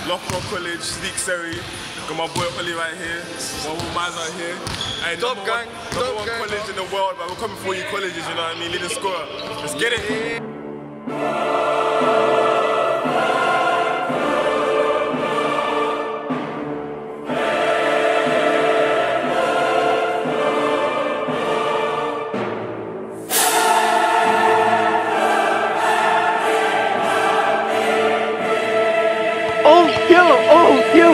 Loughborough College, Sleek Surrey. Got my boy Ollie right here. My boy Maz right here. Hey, Top number gang, one college in the world, but we're coming for you colleges, you know what I mean? Leading scorer. Let's get it. Oh,